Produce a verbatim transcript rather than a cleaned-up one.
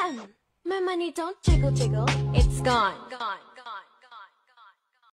My money don't jiggle jiggle, it's gone. Gone.